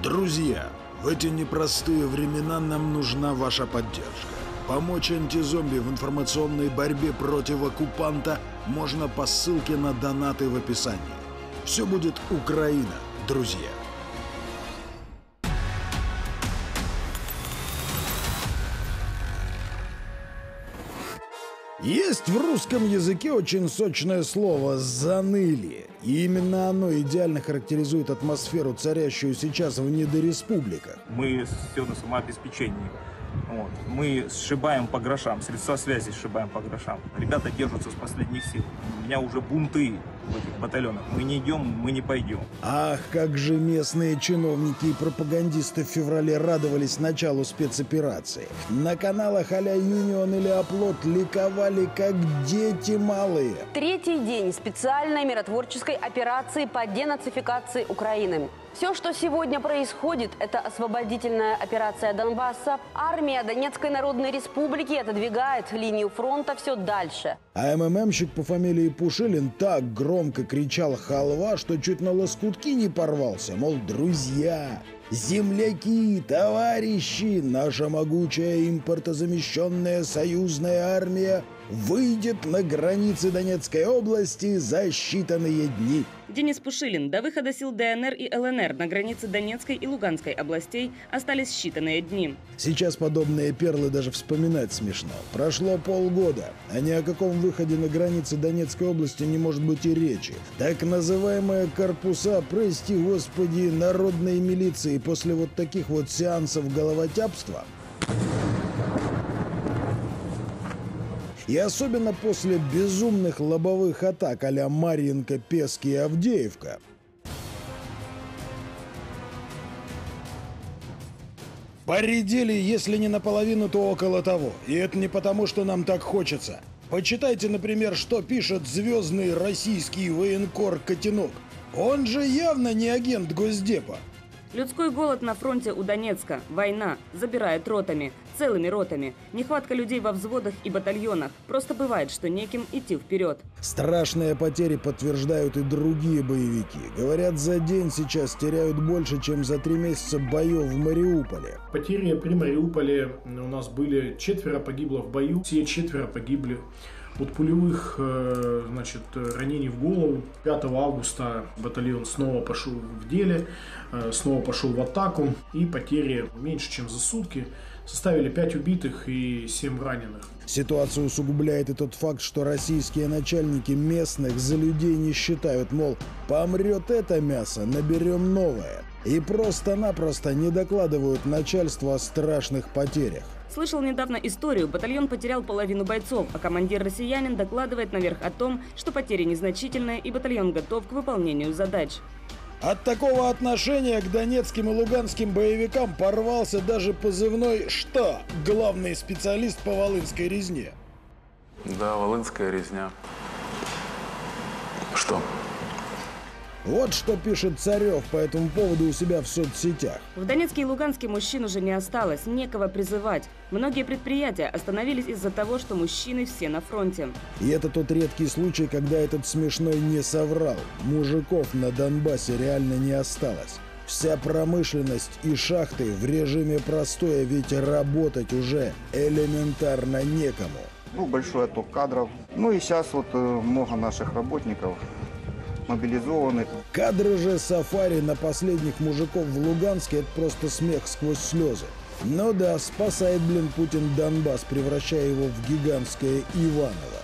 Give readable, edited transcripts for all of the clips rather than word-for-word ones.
Друзья, в эти непростые времена нам нужна ваша поддержка. Помочь антизомби в информационной борьбе против оккупанта можно по ссылке на донаты в описании. Все будет Украина, друзья. Есть в русском языке очень сочное слово «заныли». И именно оно идеально характеризует атмосферу, царящую сейчас в недореспубликах. Мы все на самообеспечении. Вот. Мы сшибаем по грошам, средства связи сшибаем по грошам. Ребята держатся с последних сил. У меня уже бунты в этих батальонах. Мы не идем, мы не пойдем. Ах, как же местные чиновники и пропагандисты в феврале радовались началу спецоперации. На каналах а-ля Юнион или Оплот ликовали, как дети малые. Третий день специальной миротворческой операции по денацификации Украины. Все, что сегодня происходит, это освободительная операция Донбасса. Армия Донецкой Народной Республики отодвигает линию фронта все дальше. А МММщик по фамилии Пушилин так громко кричал халва, что чуть на лоскутки не порвался. Мол, друзья, земляки, товарищи, наша могучая импортозамещенная союзная армия выйдет на границы Донецкой области за считанные дни. Денис Пушилин. До выхода сил ДНР и ЛНР на границе Донецкой и Луганской областей остались считанные дни. Сейчас подобные перлы даже вспоминать смешно. Прошло полгода, а ни о каком выходе на границы Донецкой области не может быть и речи. Так называемые корпуса, прости господи, народной милиции после вот таких вот сеансов головотяпства. И особенно после безумных лобовых атак а-ля Марьинка, Пески и Авдеевка. Поредели, если не наполовину, то около того. И это не потому, что нам так хочется. Почитайте, например, что пишет звездный российский военкор Котенок. Он же явно не агент Госдепа. Людской голод на фронте у Донецка. Война забирает ротами, целыми ротами. Нехватка людей во взводах и батальонах. Просто бывает, что неким идти вперед. Страшные потери подтверждают и другие боевики. Говорят, за день сейчас теряют больше, чем за 3 месяца боев в Мариуполе. Потери при Мариуполе у нас были 4 погибло в бою. Все 4 погибли от пулевых ранений в голову. 5 августа батальон снова пошел в деле, снова пошел в атаку. И потери меньше, чем за сутки составили 5 убитых и 7 раненых. Ситуацию усугубляет и тот факт, что российские начальники местных за людей не считают, мол, помрет это мясо, наберем новое. И просто-напросто не докладывают начальству о страшных потерях. Слышал недавно историю. Батальон потерял половину бойцов, а командир-россиянин докладывает наверх о том, что потери незначительные и батальон готов к выполнению задач. От такого отношения к донецким и луганским боевикам порвался даже позывной «Что?» Главный специалист по волынской резне. Да, волынская резня. Что? Вот что пишет Царев по этому поводу у себя в соцсетях. В Донецке и Луганске мужчин уже не осталось, некого призывать. Многие предприятия остановились из-за того, что мужчины все на фронте. И это тот редкий случай, когда этот смешной не соврал. Мужиков на Донбассе реально не осталось. Вся промышленность и шахты в режиме простоя, ведь работать уже элементарно некому. Большой отток кадров. И сейчас много наших работников мобилизованы. Кадры же сафари на последних мужиков в Луганске — это просто смех сквозь слезы. Ну да, спасает, Путин Донбасс, превращая его в гигантское Иваново.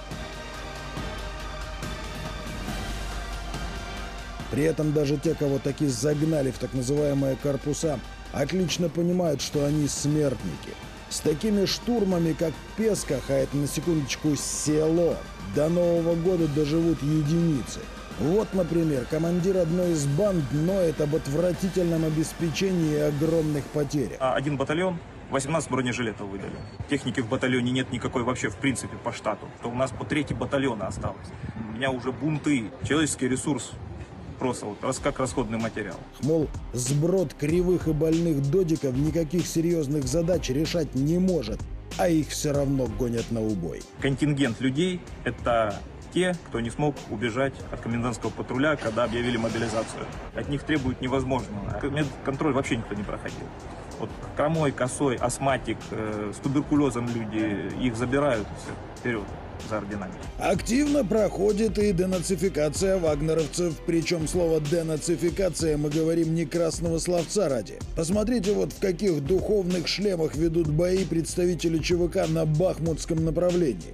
При этом даже те, кого таки загнали в так называемые корпуса, отлично понимают, что они смертники. С такими штурмами, как Песках, а это на секундочку село, до Нового года доживут единицы. Вот, например, командир одной из банд ноет об отвратительном обеспечении и огромных потерях. Один батальон, 18 бронежилетов выдали. Техники в батальоне нет никакой вообще в принципе по штату. То у нас по 3 батальона осталось. У меня уже бунты, человеческий ресурс просто как расходный материал. Мол, сброд кривых и больных додиков никаких серьезных задач решать не может, а их все равно гонят на убой. Контингент людей — это те, кто не смог убежать от комендантского патруля, когда объявили мобилизацию. От них требуют невозможного. Медконтроль вообще никто не проходил. Вот хромой, косой, астматик, с туберкулезом люди, их забирают и все, вперед за орденами. Активно проходит и денацификация вагнеровцев, причем слово «денацификация» мы говорим не красного словца ради. Посмотрите, вот в каких духовных шлемах ведут бои представители ЧВК на бахмутском направлении.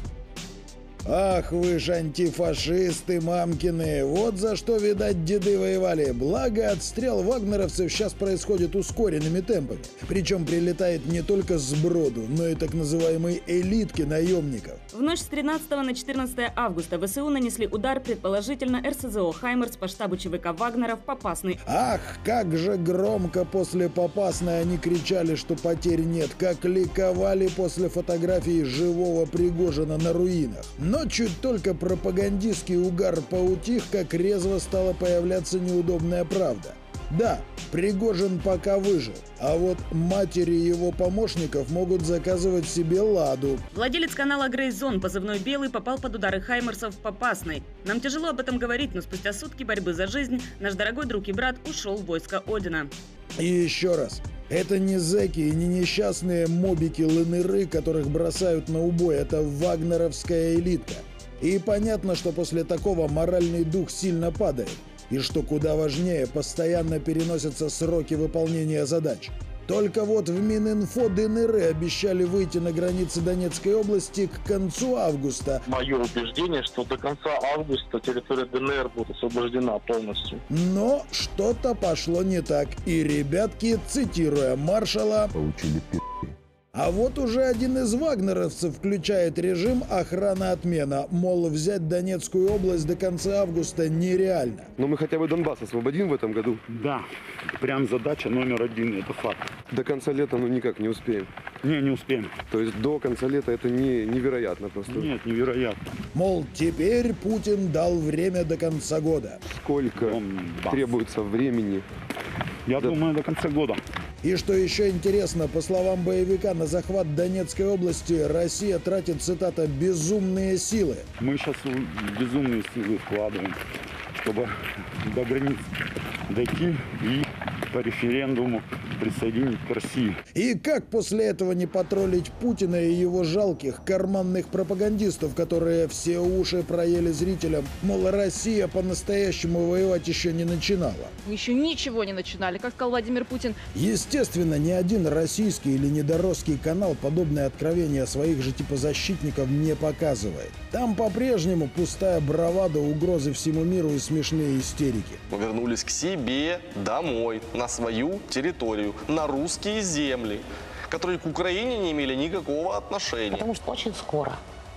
Ах вы ж антифашисты мамкины, вот за что, видать, деды воевали. Благо, отстрел вагнеровцев сейчас происходит ускоренными темпами. Причем прилетает не только сброду, но и так называемой элитки наемников. В ночь с 13 на 14 августа ВСУ нанесли удар, предположительно, РСЗО «Хаймерс» по штабу ЧВК «Вагнера» в Попасной. Ах, как же громко после Попасной они кричали, что потерь нет, как ликовали после фотографии живого Пригожина на руинах. Но чуть только пропагандистский угар поутих, как резво стала появляться неудобная правда. Да, Пригожин пока выжил, а вот матери его помощников могут заказывать себе «Ладу». Владелец канала «Грейзон», позывной «Белый», попал под удары «Хаймерсов» в Попасной. Нам тяжело об этом говорить, но спустя сутки борьбы за жизнь наш дорогой друг и брат ушел в войско Одина. И еще раз, это не зэки и не несчастные мобики-лыныры, которых бросают на убой, это вагнеровская элитка. И понятно, что после такого моральный дух сильно падает. И что куда важнее, постоянно переносятся сроки выполнения задач. Только вот в Мининфо ДНР обещали выйти на границы Донецкой области к концу августа. Мое убеждение, что до конца августа территория ДНР будет освобождена полностью. Но что-то пошло не так. И ребятки, цитируя маршала, получили пи***. А вот уже один из вагнеровцев включает режим «охрана отмена». Мол, взять Донецкую область до конца августа нереально. Но мы хотя бы Донбасс освободим в этом году. Да, прям задача номер один, это факт. До конца лета никак не успеем. Не успеем. То есть до конца лета это невероятно просто. Нет, невероятно. Мол, теперь Путин дал время до конца года. Сколько требуется времени? Я думаю, до конца года. И что еще интересно, по словам боевика, на захват Донецкой области Россия тратит, цитата, «безумные силы». Мы сейчас безумные силы вкладываем, чтобы до границ дойти и по референдуму присоединить к России. И как после этого не потроллить Путина и его жалких карманных пропагандистов, которые все уши проели зрителям, мол, Россия по-настоящему воевать еще не начинала. Еще ничего не начинали, как сказал Владимир Путин. Естественно, ни один российский или недоросский канал подобное откровение своих же типа защитников не показывает. Там по-прежнему пустая бравада, угрозы всему миру и смешные истерики. Мы вернулись к себе домой, на свою территорию, на русские земли, которые к Украине не имели никакого отношения. Потому что очень скоро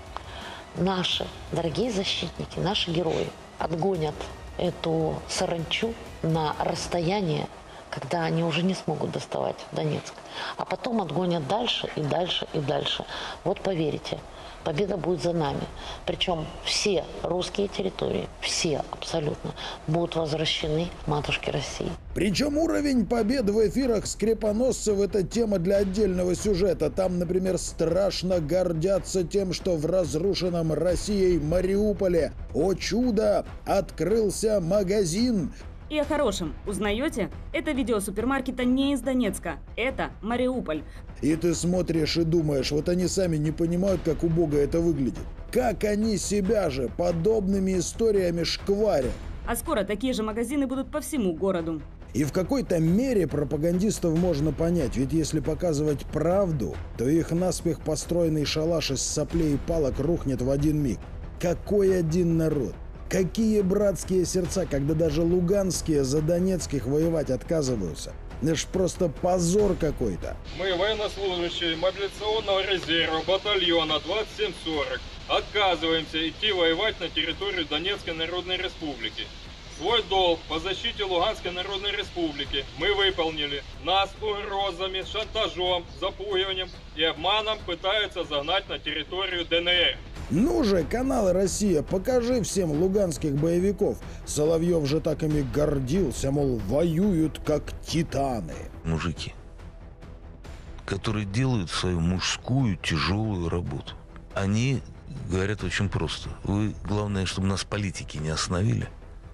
наши дорогие защитники, наши герои отгонят эту саранчу на расстояние, когда они уже не смогут доставать Донецк. А потом отгонят дальше и дальше и дальше. Вот поверьте, победа будет за нами. Причем все русские территории, все абсолютно, будут возвращены матушке России. Причем уровень побед в эфирах скрепоносцев – это тема для отдельного сюжета. Там, например, страшно гордятся тем, что в разрушенном Россией Мариуполе, о чудо, открылся магазин. И о хорошем. Узнаете? Это видео супермаркета не из Донецка. Это Мариуполь. И ты смотришь и думаешь, вот они сами не понимают, как убого это выглядит. Как они себя же подобными историями шкварят. А скоро такие же магазины будут по всему городу. И в какой-то мере пропагандистов можно понять, ведь если показывать правду, то их наспех построенный шалаш из соплей и палок рухнет в один миг. Какой один народ? Какие братские сердца, когда даже луганские за донецких воевать отказываются. Это ж просто позор какой-то. Мы, военнослужащие мобилизационного резерва батальона 2740, отказываемся идти воевать на территорию Донецкой Народной Республики. Свой долг по защите Луганской Народной Республики мы выполнили. Нас угрозами, шантажом, запугиванием и обманом пытаются загнать на территорию ДНР. Ну же, канал «Россия», покажи всем луганских боевиков. Соловьев же так ими гордился, мол, воюют как титаны. Мужики, которые делают свою мужскую тяжелую работу. Они говорят очень просто. Вы, главное, чтобы нас политики не остановили.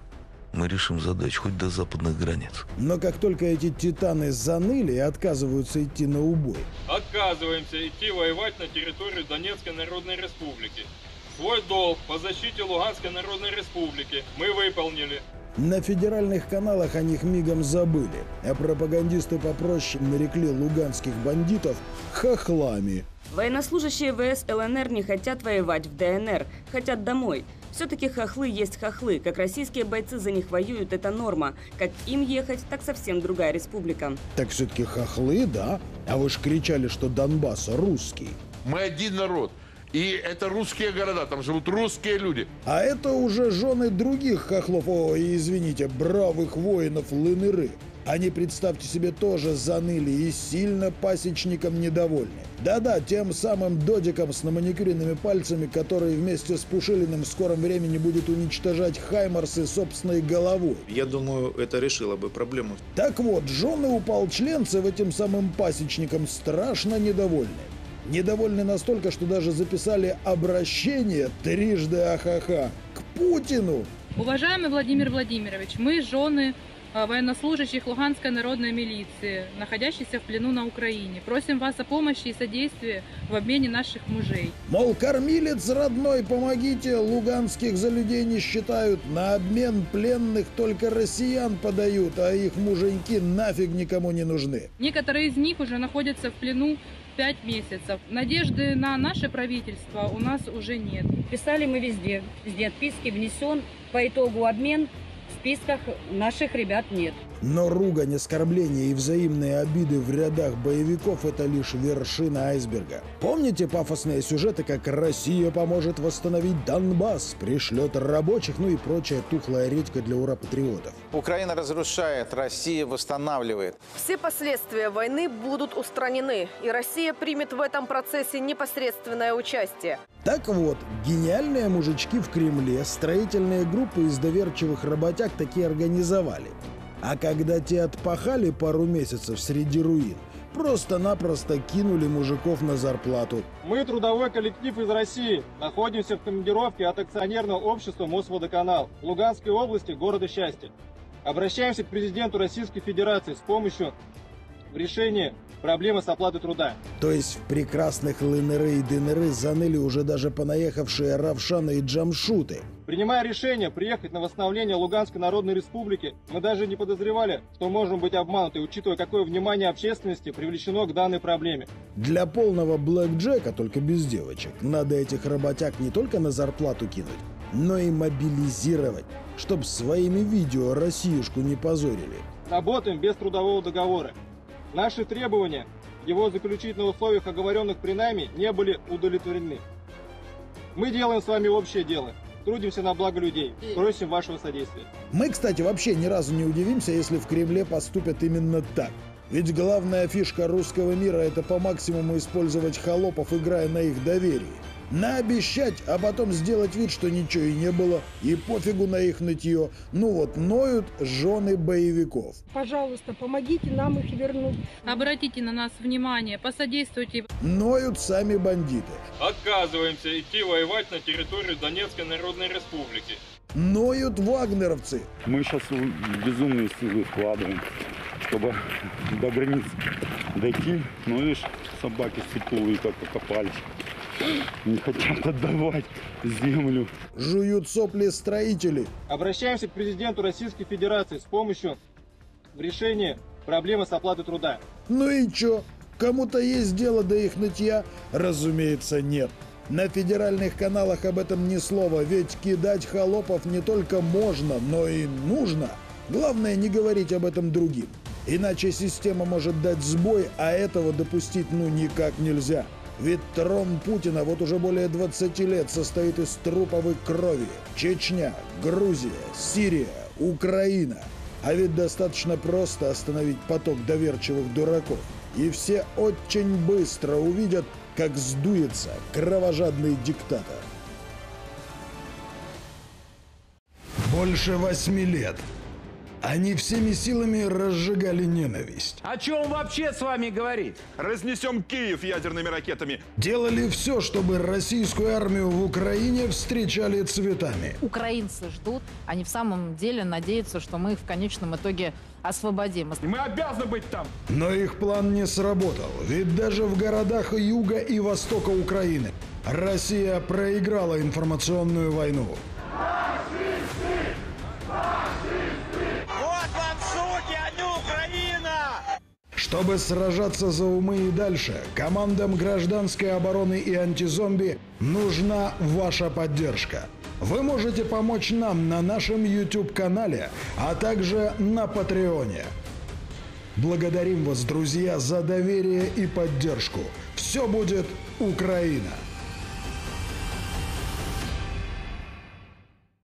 Мы решим задачу хоть до западных границ. Но как только эти титаны заныли и отказываются идти на убой. Отказываемся идти воевать на территорию Донецкой Народной Республики. Свой долг по защите Луганской Народной Республики мы выполнили. На федеральных каналах о них мигом забыли, а пропагандисты попроще нарекли луганских бандитов хохлами. Военнослужащие ВС ЛНР не хотят воевать в ДНР, хотят домой. Все-таки хохлы есть хохлы. Как российские бойцы за них воюют, это норма. Как им ехать, так совсем другая республика. Так все-таки хохлы, да? А вы ж кричали, что Донбасс русский. Мы один народ. И это русские города, там живут русские люди. А это уже жены других хохлов, извините, бравых воинов ЛНР. Они, представьте себе, тоже заныли и сильно пасечникам недовольны. Да-да, тем самым додиком с наманикюренными пальцами, который вместе с Пушилиным в скором времени будет уничтожать хаймарсы собственной головой. Я думаю, это решило бы проблему. Так вот, жены ополченцев этим самым пасечникам страшно недовольны. Недовольны настолько, что даже записали обращение трижды ахаха к Путину. Уважаемый Владимир Владимирович, мы жены военнослужащих Луганской народной милиции, находящихся в плену на Украине. Просим вас о помощи и содействии в обмене наших мужей. Мол, кормилец родной, помогите, луганских за людей не считают. На обмен пленных только россиян подают, а их муженьки нафиг никому не нужны. Некоторые из них уже находятся в плену 5 месяцев. Надежды на наше правительство у нас уже нет. Писали мы везде. Везде отписки внесен. По итогу обмен. В списках наших ребят нет. Но ругань, оскорбления и взаимные обиды в рядах боевиков – это лишь вершина айсберга. Помните пафосные сюжеты, как Россия поможет восстановить Донбасс, пришлет рабочих, ну и прочая тухлая редька для ура-патриотов? Украина разрушает, Россия восстанавливает. Все последствия войны будут устранены, и Россия примет в этом процессе непосредственное участие. Так вот, гениальные мужички в Кремле строительные группы из доверчивых работяг таки организовали. А когда те отпахали пару месяцев среди руин, просто-напросто кинули мужиков на зарплату. Мы трудовой коллектив из России. Находимся в командировке от акционерного общества Мосводоканал в Луганской области города Счастья. Обращаемся к президенту Российской Федерации с помощью решения проблемы с оплатой труда. То есть в прекрасных ЛНР и ДНР заныли уже даже понаехавшие Равшаны и Джамшуты. Принимая решение приехать на восстановление Луганской Народной Республики, мы даже не подозревали, что можем быть обмануты, учитывая, какое внимание общественности привлечено к данной проблеме. Для полного блэкджека, только без девочек, надо этих работяг не только на зарплату кинуть, но и мобилизировать, чтобы своими видео Россиюшку не позорили. Работаем без трудового договора. Наши требования, его заключить на условиях, оговоренных при нами, не были удовлетворены. Мы делаем с вами общее дело. Трудимся на благо людей. Просим вашего содействия. Мы, кстати, вообще ни разу не удивимся, если в Кремле поступят именно так. Ведь главная фишка русского мира – это по максимуму использовать холопов, играя на их доверии. Наобещать, а потом сделать вид, что ничего и не было, и пофигу на их нытье. Ну вот, ноют жены боевиков. Пожалуйста, помогите нам их вернуть. Обратите на нас внимание, посодействуйте. Ноют сами бандиты. Отказываемся идти воевать на территорию Донецкой Народной Республики. Ноют вагнеровцы. Мы сейчас безумные силы вкладываем, чтобы до границ дойти. Ну, видишь, собаки сутулые как окопались. Не хотят отдавать землю. Жуют сопли строители. Обращаемся к президенту Российской Федерации с помощью решения проблемы с оплатой труда. Ну и чё? Кому-то есть дело до их нытья? Разумеется, нет. На федеральных каналах об этом ни слова, ведь кидать холопов не только можно, но и нужно. Главное не говорить об этом другим. Иначе система может дать сбой, а этого допустить ну никак нельзя. Ведь трон Путина вот уже более 20 лет состоит из трупов и крови. Чечня, Грузия, Сирия, Украина. А ведь достаточно просто остановить поток доверчивых дураков. И все очень быстро увидят, как сдуется кровожадный диктатор. Больше 8 лет. Они всеми силами разжигали ненависть. О чем вообще с вами говорить? Разнесем Киев ядерными ракетами. Делали все, чтобы российскую армию в Украине встречали цветами. Украинцы ждут, они в самом деле надеются, что мы их в конечном итоге освободим. Мы обязаны быть там. Но их план не сработал, ведь даже в городах юга и востока Украины Россия проиграла информационную войну. Вот вам суки, а не Украина! Чтобы сражаться за умы и дальше, командам гражданской обороны и антизомби нужна ваша поддержка. Вы можете помочь нам на нашем YouTube-канале, а также на Патреоне. Благодарим вас, друзья, за доверие и поддержку. Все будет Украина!